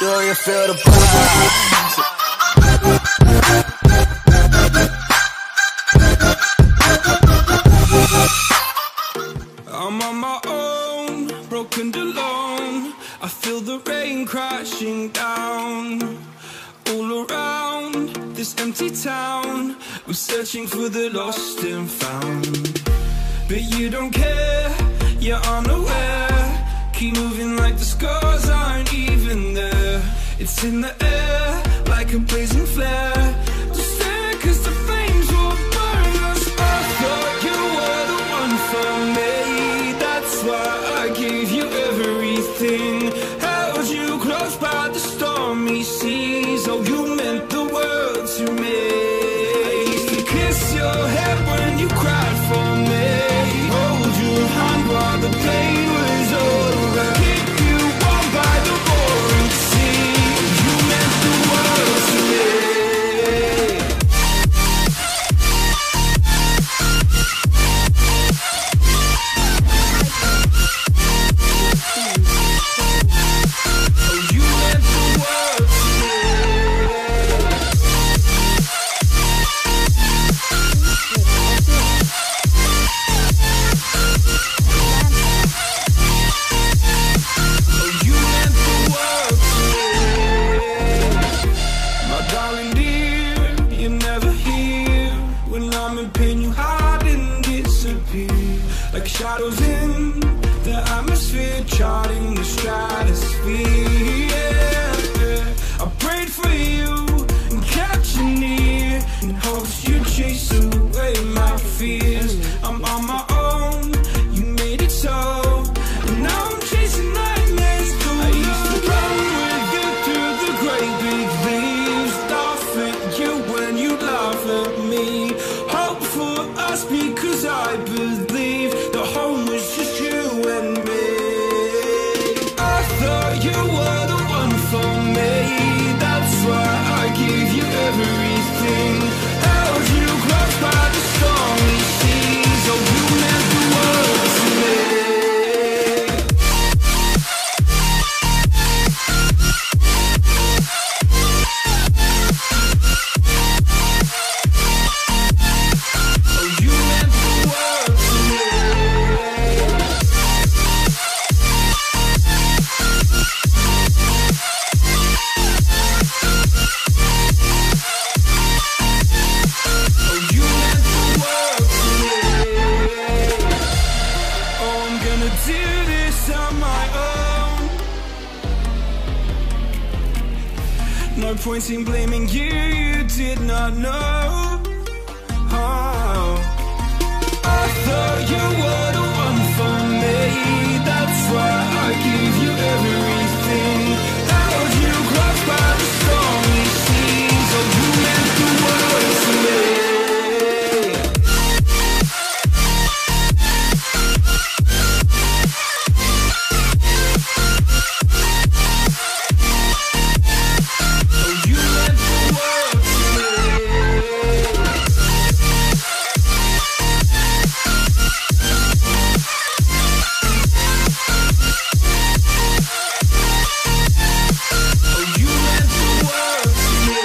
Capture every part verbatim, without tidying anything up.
Do you feel the vibe? I'm on my own, broken alone. I feel the rain crashing down all around this empty town. We're searching for the lost and found, but you don't care, you're unaware. Keep moving like the scars aren't even there. It's in the air like a blazing flare. Just stare, cause the flames will burn us. I thought you were the one for me. That's why I gave you everything. Held you close by the stormy seas. Oh, you meant the world to me. I used to kiss your head when you cried for me. Hold your hand while the pain was over. Keep you warm by the roaring sea. You meant the world to me. Oh, you meant the world to me. Oh, you meant the world to me. My darling dear, you're never here. When I'm in pain, you hide and disappear. Like shadows in the atmosphere, charting the stratosphere. Yeah. I prayed for you and kept you near, in hopes you'd chase away my fears. I'm on my own, you made it so, and now I'm chasing nightmares too. I used to run with you through the great big leaves, laugh at you when you laugh at me. Hope for us because I believe the home was just you and me. I thought you were the one for me. That's why I gave you everything. Held you close by the stormy seas. Oh, you meant the world to me. Oh, you meant the world to me. Oh, you meant the world to me. Oh, I'm gonna do this on my own. No point in blaming you, you did not know. Oh, I thought you were the one for me. That's why I gave you everything. Held you close by the stormy seas. Oh, you meant the world to me. Oh, you meant the world to me. Oh, you meant the world to me.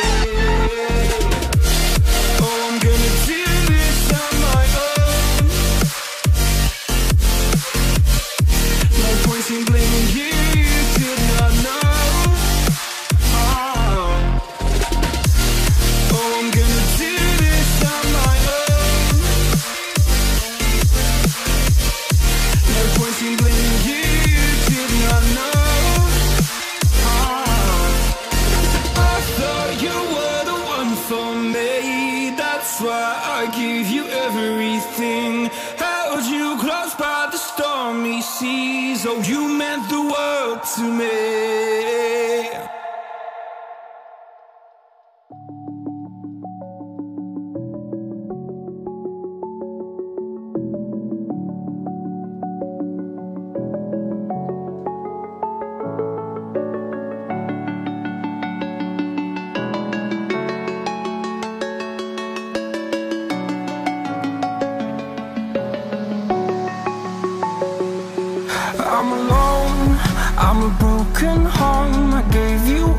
Oh, I'm gonna do this on my own. No point in blaming you, you did not know. Oh, oh, I'm gonna do this on my own. No point in blaming you, you did not know. Oh, I thought you were the one for me. That's why I gave you everything. Held you close by the stormy seas. Oh, you meant the world to me. I'm alone, I'm a broken home. I gave you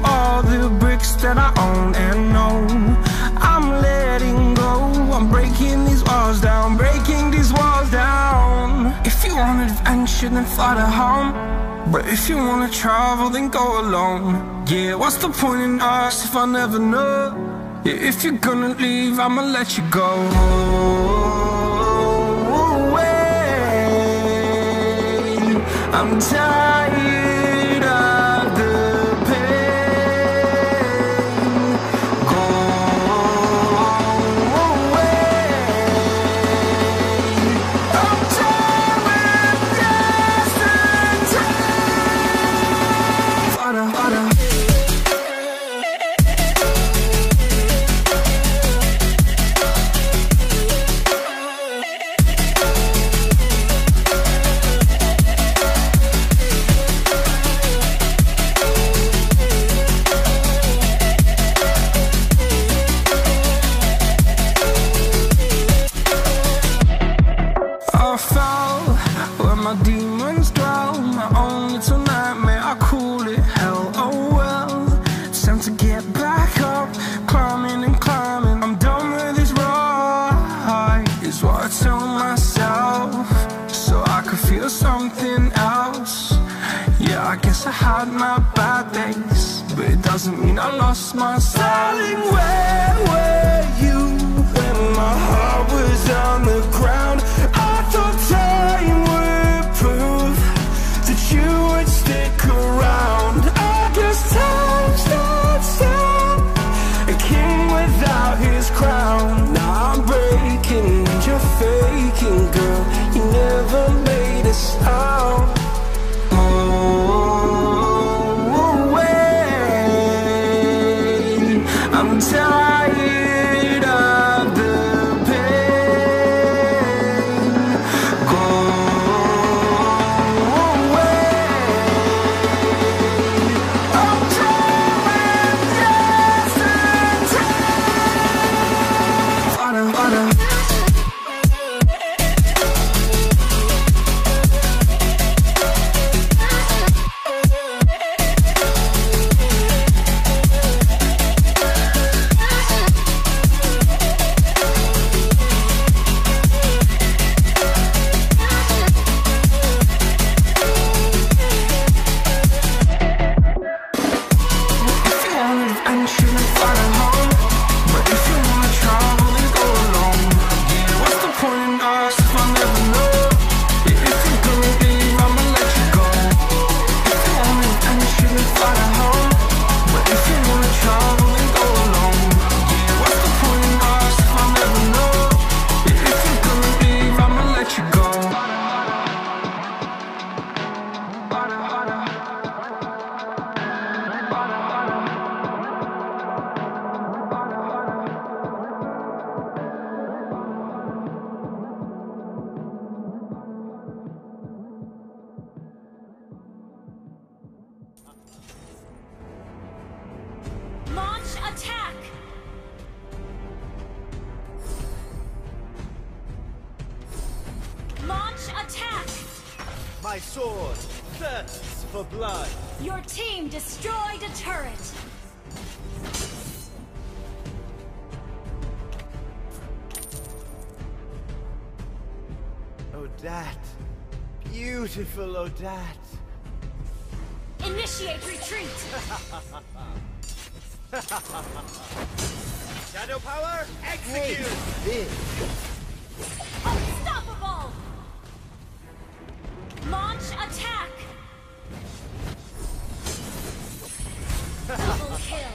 adventure, then fly to home. But if you wanna travel, then go alone. Yeah, what's the point in us if I never know? Yeah, if you're gonna leave, I'ma let you go. Away. I'm tired of the pain. Go away. I'm done with yesterday. Fada, fada. My demons dwell, my own little nightmare, I call it hell. Oh well, it's time to get back up, climbing and climbing. I'm done with this ride, is what I tell myself, so I could feel something else. Yeah, I guess I had my bad days, but it doesn't mean I lost my style. Darling, where were you when my heart was on the ground? I thought time would prove that you would stick around. I guess time stands still, a king without his crown. Now I'm breaking and you're faking, girl. You never made a sound. Oh, away. I'm tired of the pain. Go. Launch attack! Launch attack! My sword thirsts for blood. Your team destroyed a turret. Odette. Beautiful Odette. Initiate retreat! Shadow power, execute! This. Unstoppable! Launch attack! Double kill!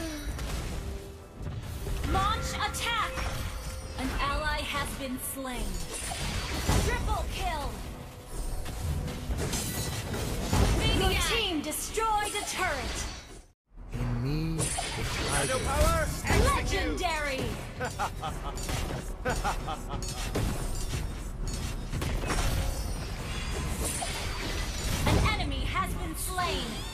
Launch attack! An ally has been slain. Triple kill! Your team destroyed a turret! In me, the Shadow tiger. power, execute! Legendary! An enemy has been slain!